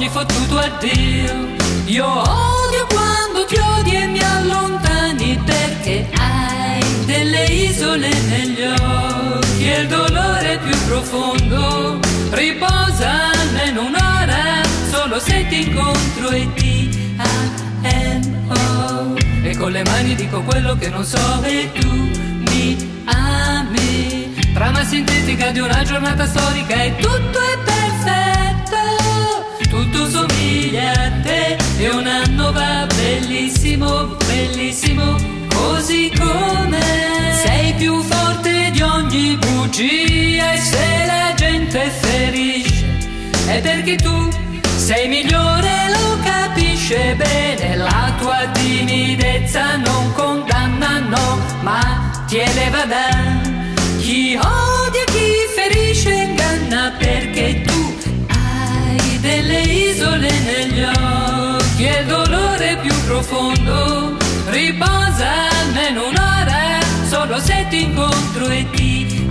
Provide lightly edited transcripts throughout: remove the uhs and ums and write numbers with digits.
ogni fottuto addio. Io odio quando ti odi e mi allontani, perché hai delle isole negli occhi e il dolore più profondo riposa almeno un'ora solo se ti incontro e ti amo. E con le mani dico quello che non so e tu mi ami. Trama sintetica di una giornata storica e tutto è perfetto, tutto somiglia a te e un anno va bellissimo, bellissimo, così come sei più forte di ogni bugia. E se la gente ferisce è perché tu sei migliore, lo capisce bene. La tua timidezza non condanna, no, ma ti eleva da chi odia, chi ferisce, inganna, perché tu hai delle isole negli occhi e il dolore più profondo riposa almeno un'ora solo se ti incontro e ti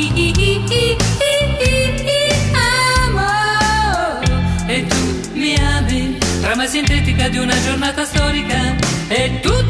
amo. E tu mi ami, trama sintetica di una giornata storica e tu